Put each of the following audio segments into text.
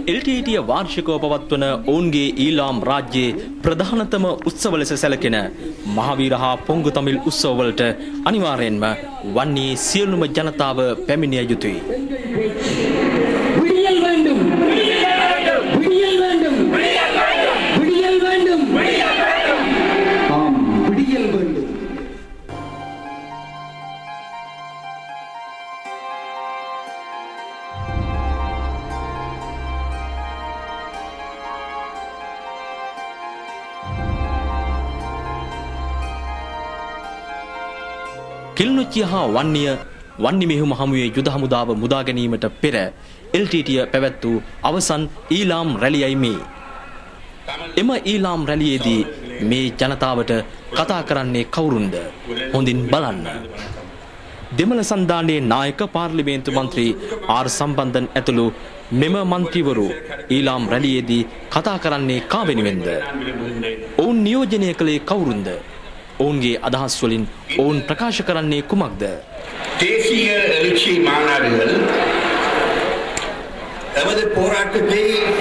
LTT වාර්ෂිකව පවත්වන ඔවුන්ගේ ඊලාම් රාජ්‍යයේ ප්‍රධානතම උත්සව ලෙස සැලකෙන මහවීර හා පොංගු තමිල් උත්සවවලට අනිවාර්යෙන්ම වන්නේ සියලුම ජනතාව පැමිණිය යුතුයි. කිල්නුච්චිය හා වන්නි මෙහෙයුම හමුවේ යුද හමුදාව මුදා ගැනීමට පෙර LTT පැවැත් වූ අවසන් ඊලාම් රැළියයි මේ. එම ඊලාම් රැළියේදී මේ ජනතාවට කතා කරන්නේ කවුරුන්ද? හොඳින් බලන්න. දෙමළ සන්ධානයේ නායක පාර්ලිමේන්තු මන්ත්‍රී ආර් සම්බන්ධන් ඇතුළු මෙම මන්ත්‍රීවරු ඊලාම් රැළියේදී කතා කරන්නේ කා වෙනුවෙන්ද? ඔවුන් නියෝජනය කළේ කවුරුන්ද? ඔවුන්ගේ අදහස් වලින් ඔවුන් ප්‍රකාශ කරන්නේ කුමක්ද? தேசிய எழுச்சி மாநாடுகள் நமது போராட்டத்தை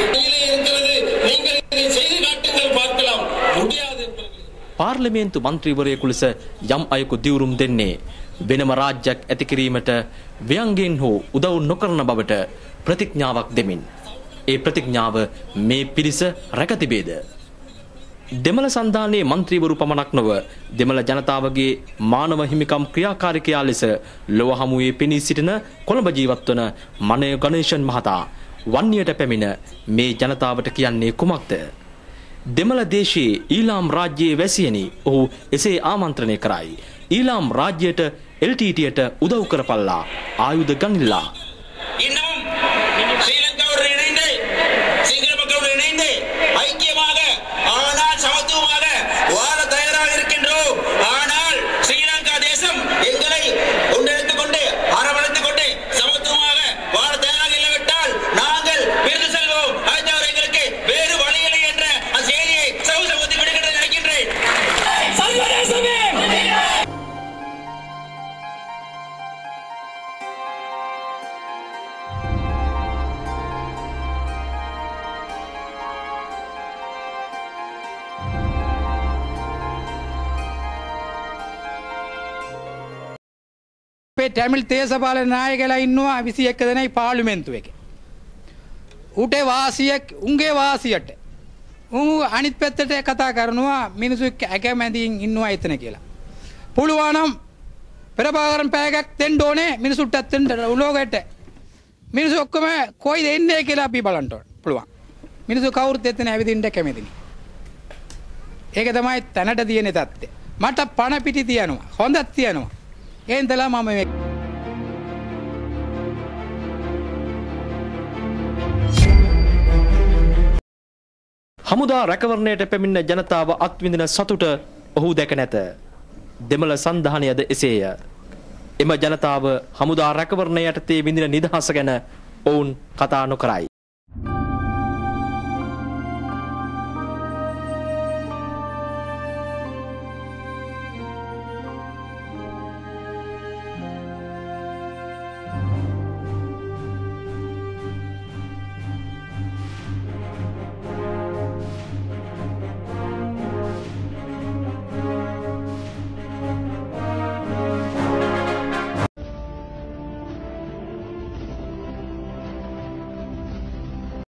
පාර්ලිමේන්තු මන්ත්‍රීවරයෙකු ලෙස යම් අයෙකු දිවුරුම් දෙන්නේ වෙනම රාජ්‍යයක් ඇති කිරීමට ව්‍යංගයෙන් හෝ උදව් නොකරන බවට ප්‍රතිඥාවක් දෙමින් ඒ ප්‍රතිඥාව මේ පිරිස රැක තිබේද? දෙමළ සන්ධානයේ මන්ත්‍රීවරු පමණක් නොව දෙමළ ජනතාවගේ මානව හිමිකම් ක්‍රියාකාරිකයා ලෙස ලොව හමුවේ පෙනී සිටින කොළඹ ජීවත් වන මනය ගණේෂන් මහතා වන්නියට පැමිණ මේ ජනතාවට කියන්නේ කුමක්ද? දෙමළ දේශයේ ඊලාම් රාජ්‍යයේ වැසියනි ඔහු එසේ ආමන්ත්‍රණය කරයි. ඊලාම් රාජ්‍යයට LTTට උදව් කරපල්ලා ආයුධ ගනිල්ලා. තමිල් දේශපාලන නායකලා ඉන්නවා 21 දෙනෙක් පාර්ලිමේන්තුව එකේ. උටේ වාසියක් උන්ගේ වාසියට. උන් අනිත් පැත්තට කතා කරනවා මිනිස්සු ඇකමැදින් ඉන්නවා එතන කියලා. පුළුවන් නම් පෙරපාරම් පැයයක් දෙන්න ඕනේ මිනිසුන්ට දෙන්න උලෝගයට. මිනිස්සු ඔක්කොම කොයිද එන්නේ කියලා අපි බලන්න ඕන. පුළුවන්. මිනිස්සු කවුරුත් එතන ඇවිදින්න කැමතිනේ. ඒක තමයි තැනට තියෙන තත්ත්වය. මට පණ පිටි තියනවා. හොඳක් තියනවා. ඒන්දලා මම මේ හමුදා රැකවරණයට පැමිණ ජනතාව අත්විඳින සතුට ඔහු දැක නැත. දෙමළ සන්ධානයද එසේය. එම ජනතාව හමුදා රැකවරණ යටතේ විඳින නිදහස ගැන ඔවුන් කතා නොකරයි.